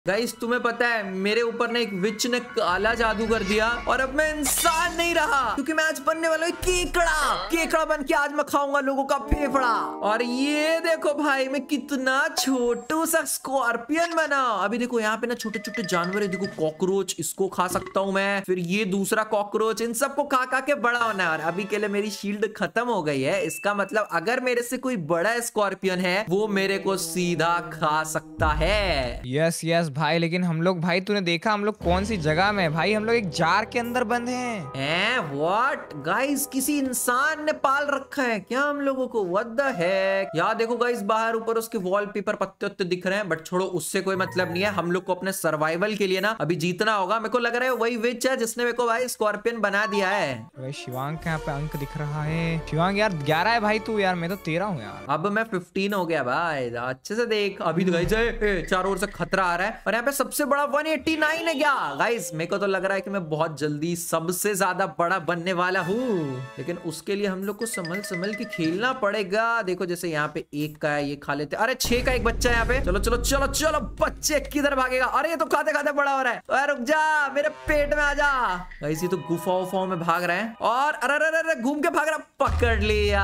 Guys तुम्हें पता है मेरे ऊपर ने एक विच ने काला जादू कर दिया और अब मैं इंसान नहीं रहा, क्योंकि मैं आज बनने वाला हूँ केकड़ा। केकड़ा बन के आज मैं खाऊंगा लोगों का फेफड़ा। और ये देखो भाई मैं कितना छोटू सा स्कॉर्पियन बना। अभी देखो यहाँ पे ना छोटे छोटे जानवर है, देखो कॉकरोच, इसको खा सकता हूँ मैं, फिर ये दूसरा कॉकरोच, इन सबको खा खा के बड़ा होना है। और अभी के लिए मेरी शील्ड खत्म हो गई है, इसका मतलब अगर मेरे से कोई बड़ा स्कॉर्पियन है वो मेरे को सीधा खा सकता है। यस यस भाई, लेकिन हम लोग भाई तूने देखा हम लोग कौन सी जगह में भाई, हम लोग एक जार के अंदर बंद हैं। व्हाट गाइस, किसी इंसान ने पाल रखा है क्या हम लोगों को? What the heck. यार देखो गाइस बाहर ऊपर उसके वॉलपेपर पत्ते उत्ते दिख रहे हैं, बट छोड़ो उससे कोई मतलब नहीं है। हम लोग को अपने सर्वाइवल के लिए ना अभी जीतना होगा। मेरे को लग रहा है वही विच है जिसने मेरे को भाई स्कॉर्पियन बना दिया है। भाई शिवांग का यहाँ पे अंक दिख रहा है। शिवांग यार 11 है भाई तू, यार मैं तो 13 हूँ यार। अब मैं 15 हो गया भाई, अच्छे से देख। अभी तो गाइस चारों ओर से खतरा आ रहा है और यहाँ पे सबसे बड़ा 189 है क्या? गाइस मेरे को तो लग रहा है कि मैं बहुत जल्दी सबसे ज्यादा बड़ा बनने वाला हूँ, लेकिन उसके लिए हम लोग को संभल संभल के खेलना पड़ेगा। देखो जैसे यहाँ पे 1 का है, ये खा लेते। अरे 6 का एक बच्चा है यहाँ पे। चलो चलो चलो चलो, बच्चे किधर भागेगा? अरे ये तो खाते खाते बड़ा हो रहा है। अरे रुक जा, मेरे पेट में आ जा। गाइस ये तो गुफा उफाओं में भाग रहे हैं और अरे घूम के भाग रहा। पकड़ लिया,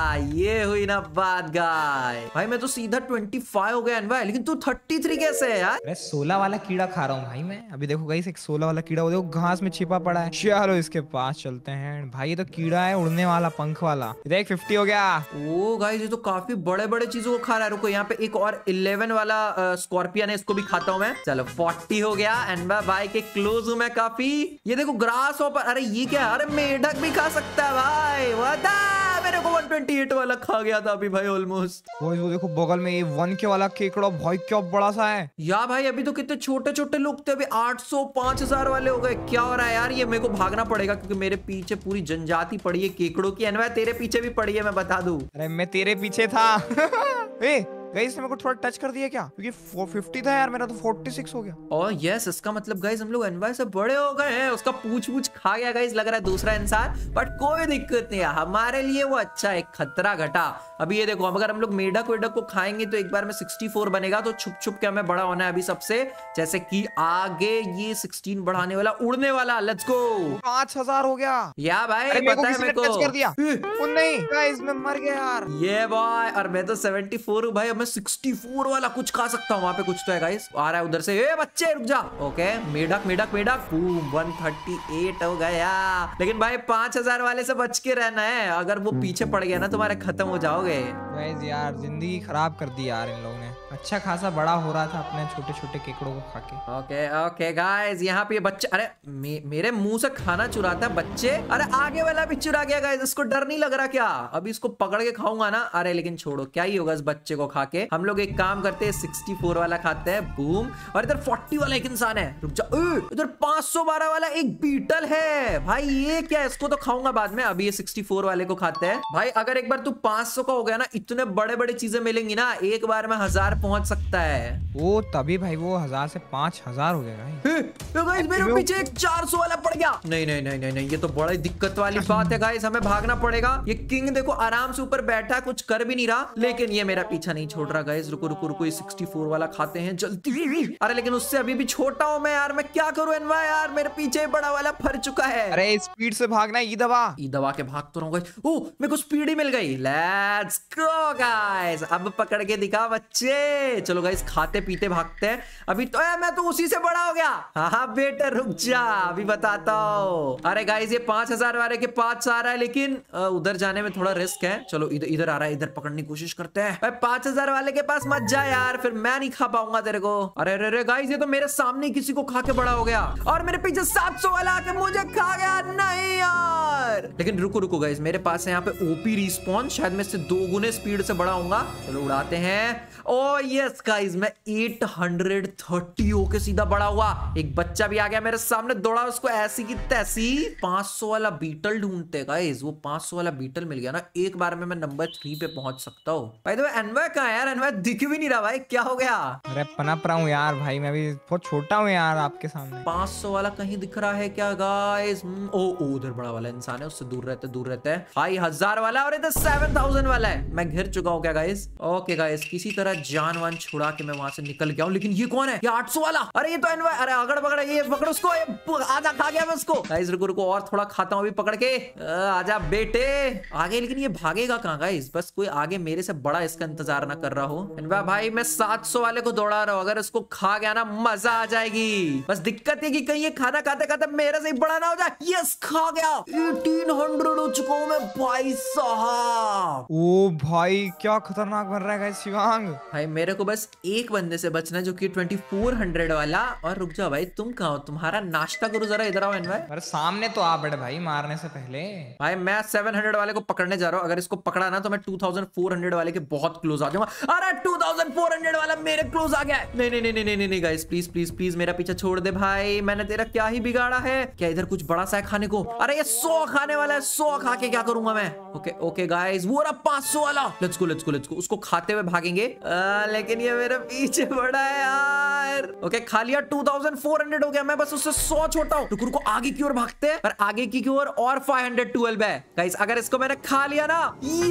ये हुई ना बात गाय। भाई मैं तो सीधा 25 हो गया भाई, लेकिन तू 33 कैसे है यार? 16 वाला कीड़ा खा रहा हूँ भाई मैं। अभी देखो गाइस एक 16 वाला कीड़ा, वो देखो घास में छिपा पड़ा है। चलो इसके पास चलते हैं भाई। ये तो कीड़ा है उड़ने वाला, पंख वाला। देख 50 हो गया। ओ गाइस ये तो काफी बड़े बड़े चीजों को खा रहा है। रुको यहाँ पे एक और 11 वाला स्कॉर्पियन है, इसको भी खाता हूँ मैं। चलो 40 हो गया एंड भाई के क्लोज हूँ मैं काफी। ये देखो ग्रास ऊपर। अरे ये क्या? अरे मेढक भी खा सकता है भाई। वादा मेरे को 128 वाला खा गया था अभी भाई ऑलमोस्ट। वो देखो बगल में ये 1 के वाला केकड़ा भाई क्या बड़ा सा है। या भाई अभी तो कितने छोटे छोटे लोग थे, अभी 800 5000 वाले हो गए। क्या हो रहा है यार? ये मेरे को भागना पड़ेगा क्योंकि मेरे पीछे पूरी जनजाति पड़ी है केकड़ों की। एनवाय तेरे पीछे भी पड़ी है, मैं बता दूं। अरे मैं तेरे पीछे था। गाइस ने मेरे को थोड़ा टच कर दिया क्या? क्योंकि 50 था यार, मेरा तो 46 हो गया। और यस इसका मतलब गाइस हम लोग एनवाय से बड़े हो गए हैं। उसका पूछ खा गया गाइस, लग रहा है दूसरा इंसान, बट कोई दिक्कत नहीं है हमारे लिए। वो अच्छा एक खतरा घटा। अभी ये देखो अगर हम लोग मेढक वेढक को खाएंगे तो एक बार में 64 बनेगा, तो छुप छुप के हमें बड़ा होना है अभी सबसे। जैसे कि आगे ये 16 बढ़ाने वाला, उड़ने वाला। लेट्स गो। 5000 हो गया। या भाई पता है मेरे को टच कर दिया। नहीं गाइस मैं मर गया यार। ये बॉय, और मैं तो 74 हूँ भाई। अब मैं 64 वाला कुछ खा सकता हूँ। वहां पे कुछ तो है गाइस, आ रहा है उधर से। ए बच्चे रुक जा। ओके मेढक मेढक मेढक 138 हो गया। लेकिन भाई 5000 वाले से बच के रहना है, अगर वो पीछे पड़ गया ना तुम्हारे खत्म हो जाओगे। गाइस यार जिंदगी खराब कर दी यार इन लोगों ने। अच्छा खासा बड़ा हो रहा था अपने छोटे छोटे केकड़ों को खा के। ओके ओके गाइस यहाँ पे बच्चे। अरे मेरे मुंह से खाना चुराता बच्चे। अरे आगे वाला भी चुरा गया गाइस। इसको डर नहीं लग रहा क्या? अभी इसको पकड़ के खाऊंगा ना। अरे लेकिन छोड़ो, क्या ही होगा इस बच्चे को खा के। हम लोग एक काम करते हैं 64 वाला खाते हैं। बूम। और इधर 40 वाला एक इंसान है। रुक जा। इधर 512 वाला एक बीटल है भाई। ये क्या है? इसको तो खाऊंगा बाद में, अभी ये 64 वाले को खाते हैं। भाई अगर एक बार तू 500 का हो गया ना, इतने बड़े बड़े चीजें मिलेंगी ना, एक बार में 1000 पहुंच सकता है। वो तभी भाई वो 1000 से 5000 हो गया। तो गाइस मेरे पीछे एक 400 वाला पड़ गया। नहीं नहीं नहीं नहीं नहीं, ये तो बड़ा ही दिक्कत वाली बात है गाइस। हमें भागना पड़ेगा। ये किंग देखो आराम से ऊपर बैठा, कुछ कर भी नहीं रहा, लेकिन ये मेरा पीछा नहीं छोड़ रहा गाइस। रुको रुको रुको, ये 64 वाला खाते हैं जल्दी। अरे लेकिन उससे अभी भी छोटा हूं मैं यार। मैं क्या करूं एनवा यार, मेरे पीछे बड़ा वाला फर चुका है। अरे स्पीड से भागना, ई दबा के भाग तो रहा हूं। ओह मेरे को स्पीड ही मिल गई। लेट्स गो गाइस, अब पकड़ के दिखा बच्चे। चलो गाइस खाते पीते भागते हैं। अभी तो मैं तो उसी से बड़ा हो गया। हाँ बेटा रुक जा, अभी बताता हूँ। अरे गाइस ये 5000 वाले के पास आ रहा है, लेकिन उधर जाने में थोड़ा रिस्क है। चलो इधर इधर आ रहा है, इधर पकड़ने की कोशिश करते हैं। 5000 वाले के पास मत जा यार, फिर मैं नहीं खा पाऊंगा तेरे को। अरे अरे गाइस ये तो मेरे सामने किसी को खा के बड़ा हो गया, और मेरे पीछे 700 वाला आके मुझे खा गया। नहीं यार, लेकिन रुको रुको गाइस, मेरे पास है यहाँ पे ओपी रिस्पॉन्स, शायद मैं इससे 2 गुने स्पीड से बड़ा होऊंगा। चलो उड़ाते हैं। ओ यस गाइस मैं 830 होके सीधा बड़ा हुआ। एक बच्चा भी आ गया मेरे सामने, दौड़ा उसको ऐसी की तैसी। 500 वाला बीटल ढूंढते गाइस। वो 500 वाला बीटल मिल गया ना, एक बार में मैं नंबर 3 पे पहुंच सकता हूँ। भाई तो एनवाय कहाँ है यार? एनवाय दिख भी नहीं रहा भाई, क्या हो गया? अरे पनप रहा हूँ यार भाई, मैं भी बहुत छोटा हूँ यार आपके सामने। 500 वाला कहीं दिख रहा है क्या गाइस? ओ उधर बड़ा वाला इंसान है, उससे दूर रहते हैं भाई। 1000 वाला और इधर 7000 वाला है। मैं घिर चुका हूँ क्या गाइस? ओके गाइस किसी तरह जान जान वान छुड़ा के मैं वहां से निकल गया हूँ। लेकिन ये कौन है? ये 800 वाला। अरे ये तो एनवाय, अरे अगड़ बगड़, ये पकड़ उसको, आधा खा गया मैं उसको। गाइस रुको रुको, और थोड़ा खाता हूँ अभी पकड़ के। आजा बेटे आगे। लेकिन ये भागेगा कहाँ गाइस? बस कोई आगे मेरे से बड़ा इसका इंतजार ना कर रहा हो। एनवाय भाई मैं 700 वाले को दौड़ा रहा हूँ, अगर इसको खा गया ना मजा आ जाएगी। बस दिक्कत है कि कहीं ये खाना खाते खाते मेरे से ही बड़ा ना हो जाए। यस खा गया। 1800 हो चुका हूँ मैं भाई साहब। ओ भाई क्या खतरनाक बन रहा है गाइस शिवांग। भाई मेरे को बस एक बंदे से बचना जो कि 2400 वाला। और रुक जाओ भाई, तुम कहाँ हो? तुम्हारा नाश्ता करो जरा, इधर आओ एनवाय। अरे सामने तो आ बैठे भाई मारने से पहले। भाई मैं 700 वाले को पकड़ने जा रहा हूँ। अगर इसको पकड़ा ना तो मैं 2400 वाले के बहुत क्लोज आ जाऊंगा। अरे 2400 वाला मेरे क्लोज आ गया। नहीं नहीं नहीं नहीं नहीं गाइस, प्लीज प्लीज प्लीज मेरा पीछे छोड़ दे भाई। मैंने तेरा क्या ही बिगाड़ा है? क्या इधर कुछ बड़ा सा है खाने को? अरे ये 100 खाने वाला है, 100 खा के क्या करूंगा मैं? ओके ओके गाइस, वो रहा 500 वाला। Let's go let's go let's go. उसको खाते हुए भागेंगे। लेकिन ये मेरे पीछे बड़ा है यार। ओके खा लिया, 2400 हो गया। मैं बस उससे 100 छोटा हूँ। रुको आगे की ओर भागते हैं, और आगे की ओर और 512 है गाइस। अगर इसको मैंने खा लिया ना,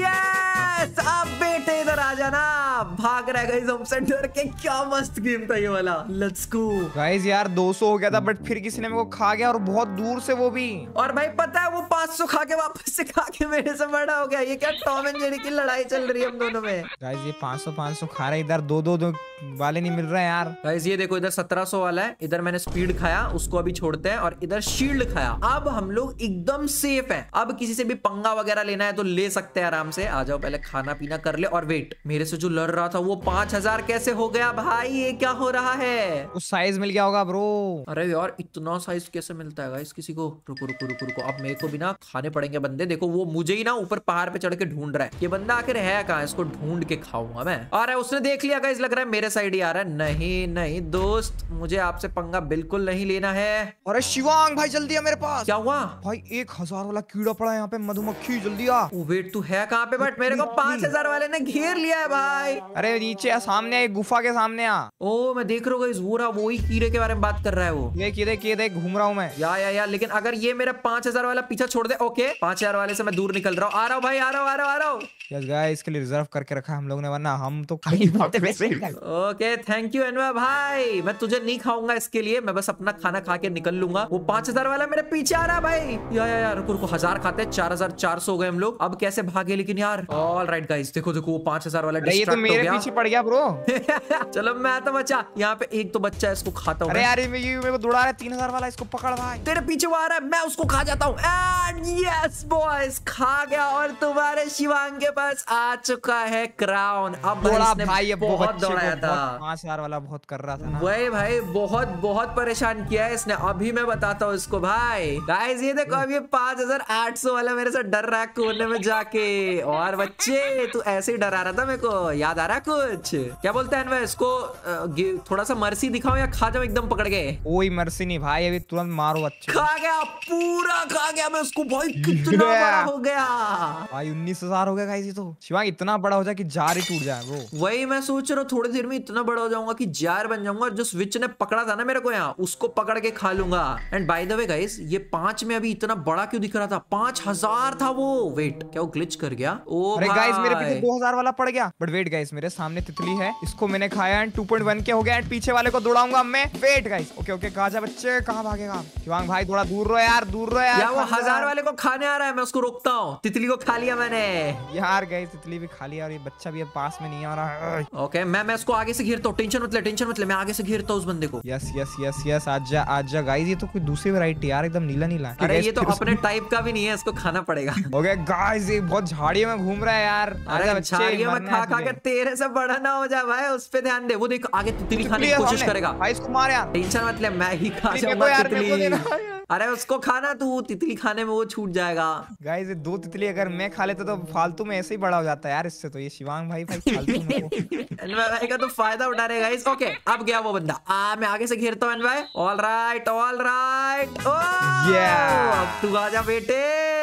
यस अब बेटे इधर आ जाना। भाग रहा है गाइस हमसे डर के। क्या मस्त गेम था ये वाला। लेट्स गो गाइस यार 200 हो गया था, बट फिर किसी ने मेरे को खा गया, और बहुत दूर से वो भी। और भाई पता है वो 500 खा के वापस से खा के मेरे से बड़ा हो गया। ये क्या टॉम एंड जेरी की लड़ाई चल रही है हम दोनों में? गाइस ये 500 खा रहे, इधर दो वाले नहीं मिल रहे हैं यार। गाइस ये देखो, इधर 1700 वाला है। इधर मैंने स्पीड खाया, उसको अभी छोड़ते हैं। और इधर शील्ड खाया। अब हम लोग एकदम सेफ है। अब किसी से भी पंगा वगैरह लेना है तो ले सकते हैं आराम से। आ जाओ पहले खाना पीना कर ले। और वेट, मेरे से जो लड़ रहा था वो 5000 कैसे हो गया भाई? ये क्या हो रहा है? उस साइज मिल गया होगा ब्रो। अरे यार इतना साइज कैसे मिलता है गाइस किसी को? रुको रुको रुको रुको, अब मेरे को भी ना खाने पड़ेंगे बंदे। देखो वो मुझे ही ना ऊपर पहाड़ पे चढ़ के ढूंढ रहा है। ये बंदा आखिर है कहाँ? इसको ढूंढ के खाऊंगा मैं। अरे उसने देख लिया गाइस, लग रहा है मेरे साइड ही आ रहा है। नहीं नहीं दोस्त, मुझे आपसे पंगा बिल्कुल नहीं लेना है। अरे शिवांग भाई जल्दी आ मेरे पास। क्या हुआ भाई 1000 वाला कीड़ा पड़ा है यहाँ पे, मधुमक्खी, जल्दी आ। वेट तू है कहाँ पे? बट मेरे को 5000 वाले ने घेर लिया है भाई। अरे नीचे आ, सामने आ, गुफा के सामने आ। ओ मैं देख रहा हूँ गाइस, वो रहा, वो ही कीड़े के बारे में बात कर रहा है वो। ये देख घूम रहा हूँ मैं। या लेकिन अगर ये मेरा 5000 वाला पीछा छोड़ दे। ओके 5000 वाले से मैं दूर निकल रहा हूँ। आ रहा हूँ भाई, आ रहा हूँ। यस गाइस, इसके लिए रिजर्व करके रखा है हम लोग ने, वरना हम तो ओके थैंक यू एनवा भाई। मैं तुझे नहीं खाऊंगा इसके लिए, मैं बस अपना खाना खा के निकल लूंगा। वो 5000 वाला मेरे पीछे आ रहा है भाई। यार रुको 1000 खाते हैं, 4400 हो गए हम लोग। अब कैसे भागे लेकिन यार? ऑल राइट गाइस, देखो वो 5000 वाला ये तो मेरे पीछे पड़ गया ब्रो। चलो मैं तो बचा। यहाँ पे एक तो बच्चा है, इसको खाता हूँ। अरे यार ये मेरे को दौड़ा रहा है 3000 वाला, इसको पकड़ भाई। तेरे पीछे वो आ रहा है, मैं उसको खा जाता हूँ। एंड यस बॉयज, खा गया। और तुम्हारे शिवांग के पास आ चुका है क्राउन। अब भाई बहुत दौड़ाया था। 5000 वाला बहुत कर रहा था ना। वही भाई, बहुत परेशान किया है इसने। अभी मैं बताता हूँ इसको भाई। गाइस ये देखो, अब ये 5800 वाला मेरे से डर रहा है कोने में जाके। और बच्चे तू ऐसे ही डरा रहा था, मेरे को याद आ रहा है कुछ। क्या बोलते हैं इसको? थोड़ा सा मर्सी दिखाओ या खा जाओ एकदम पकड़ के? कोई मर्सी नहीं भाई, अभी तुरंत मारो। अच्छे खा गया, पूरा खा गया मैं उसको भाई। कितना बड़ा हो गया भाई, 19000 हो गया गाइस। ये तो शिवांग इतना बड़ा हो जाए कि जार ही टूट जाए वो। वही मैं सोच रहा हूँ, थोड़ी देर में इतना बड़ा हो जाऊंगा कि जार बन जाऊंगा। जो स्विच ने पकड़ा था ना मेरे को यहाँ, उसको पकड़ के खा लूंगा। And by the way guys, ये 5 में अभी इतना बड़ा क्यों दिख रहा था? 5000 था वो। वेट, क्या वो ग्लिच कर गया? ओ अरे गाइस मेरे पीछे 2000 वाला पड़ गया। बट वेट गाइस, मेरे सामने तितली है, इसको मैंने खाया एंड 2.1 के हो गया। एंड पीछे वाले को दौड़ाऊंगा मैं। वेट गाइस, ओके कहा जा बच्चे, कहाँ भागेगा? शिवांग भाई थोड़ा दूर रहो यार, दूर रहो यार। वो 1000 वाले को खाने आ रहा है, मैं उसको रोकता हूँ। तितली को खा लिया मैंने यार। गाइस तितली भी खा लिया, और ये बच्चा भी अब पास में नहीं आ रहा है। ओके मैं उसको आगे से घेरता हूँ। टेंशन मत ले, मैं आगे से घेरता हूँ उस बंदे को। यस आजा गाइस। ये तो कोई दूसरी वैरायटी यार, एकदम नीला। अरे ये तो अपने टाइप का भी नहीं है, इसको खाना पड़ेगा। ओके गाइस, ये बहुत झाड़ियों में घूम रहा है यार। अरे झाड़ियों में खा के तेरे से बड़ा ना हो जाए भाई, उस पे ध्यान दे। वो देख आगे तितली खाने की कोशिश करेगा भाई, इसको मार यार। टेंशन मत ले, मैं ही खा जाऊंगा तितली। अरे उसको खाना, तू तितली खाने में वो छूट जाएगा। गाइस ये 2 तितली अगर मैं खा लेता तो फालतू में ऐसे ही बड़ा हो जाता है यार इससे। तो ये शिवांग भाई फालतू में भाई का तो फायदा उठा रहे गाइस। ओके अब गया वो बंदा। मैं आगे से घेरता हूँ भाई। ऑल राइट अब तू आजा बेटे।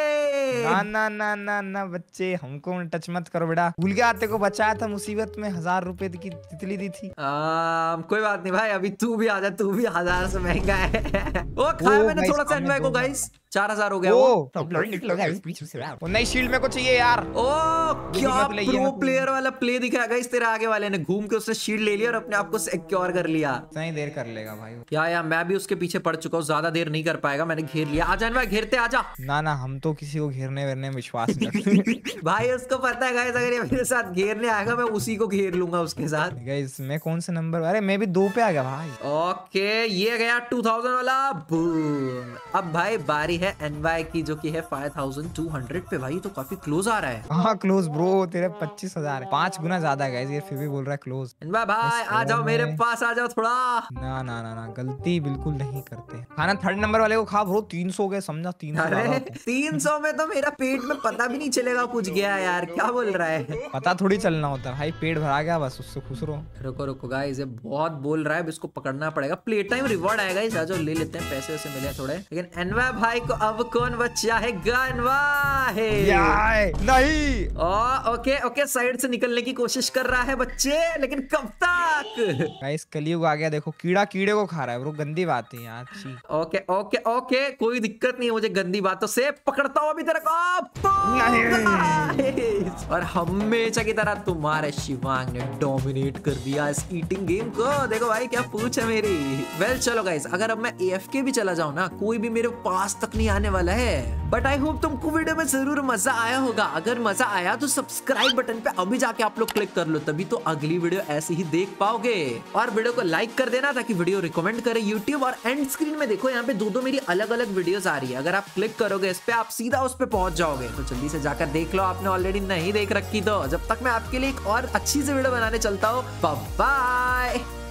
ना बच्चे, हमको टच मत करो बेटा। भूल गया, आते को बचाया था मुसीबत में, 1000 रुपए की तितली दी थी। कोई बात नहीं भाई, अभी तू भी आजा, तू भी 1000 से महंगा है। वो खाया मैंने थोड़ा सा एनवाय को गाइस। 4000 हो गया वो नई शील्ड मेरे को चाहिए यार। ओ क्या मत ले, प्रो मत ले। प्लेयर वाला प्ले दिखाया गाइस, तेरे आगे वाले ने घूम के उसने शील्ड ले लिया और अपने आप को सिक्योर कर लिया। सही देर कर लेगा भाई। या मैं भी उसके पीछे पड़ चुका हूँ, ज्यादा देर नहीं कर पाएगा, मैंने घेर लिया। आ जान भाई, घेरते आजा। ना हम तो किसी को घेरने वेरने में विश्वास नहीं रखते। भाई उसको पता है गाइस, अगर ये मेरे साथ घेरने आएगा मैं उसी को घेर लूंगा उसके साथ। गाइस मैं कौन से नंबर, अरे मैं भी 2 पे आ गया भाई। ओके ये गया 2000 वाला, बूम। अब भाई बारी है एनवाई की, जो कि है 5200 पे। भाई तो काफी क्लोज आ रहा है। हाँ क्लोज ब्रो, तेरे 25,000 5 गुना ज्यादा है गाइस, ये फिर भी बोल रहा है क्लोज। एनवाई भाई आ जाओ मेरे पास, आ जाओ थोड़ा। ना गलती बिल्कुल नहीं करते। खाना 3rd नंबर वाले को खा ब्रो, 300 गए समझा। 300 अरे 300 में तो मेरा पेट में पता भी नहीं चलेगा कुछ गया यार, क्या बोल रहा है। पता थोड़ी चलना होता है भाई, पेट भरा गया बस, उससे खुश रहो। रुको गाइस, ये बहुत बोल रहा है, इसको पकड़ना पड़ेगा। प्ले टाइम रिवॉर्ड आएगा इस, आ जाओ ले लेते हैं, पैसे वैसे मिले थोड़े। लेकिन एनवा भाई को अब कौन बचा है? नहीं। ओके साइड से निकलने की कोशिश कर रहा है बच्चे, लेकिन कब तक? गाइस कलयुग आ गया, देखो कीड़ा कीड़े को खा रहा है ब्रो, गंदी बात है यार। ओके कोई दिक्कत नहीं है मुझे गंदी बातों से, पकड़ता हूँ अभी तेरे को। और हमेशा की तरह तुम्हारे शिवांग ने डोमिनेट कर दिया इस ईटिंग गेम को। देखो भाई क्या पूछ है मेरी। वेल चलो गाइस, अगर अब मैं AFK भी चला जाऊं ना, कोई भी मेरे पास तक नहीं आने वाला है। बट आई होप तुमको वीडियो में जरूर मजा आया होगा। अगर मजा आया तो सब्सक्राइब बटन पे अभी जाके आप लोग क्लिक कर लो, तभी तो अगली वीडियो ऐसे ही देख पाओगे। और वीडियो को लाइक कर देना ताकि वीडियो रिकमेंड करे यूट्यूब। और एंड स्क्रीन में देखो, यहाँ पे दो मेरी अलग अलग वीडियोस आ रही है। अगर आप क्लिक करोगे इस पे, आप सीधा उस पे पहुंच जाओगे। तो जल्दी से जाकर देख लो, आपने ऑलरेडी नहीं देख रखी तो। जब तक मैं आपके लिए एक और अच्छी सी वीडियो बनाने चलता हूँ, बाय बाय।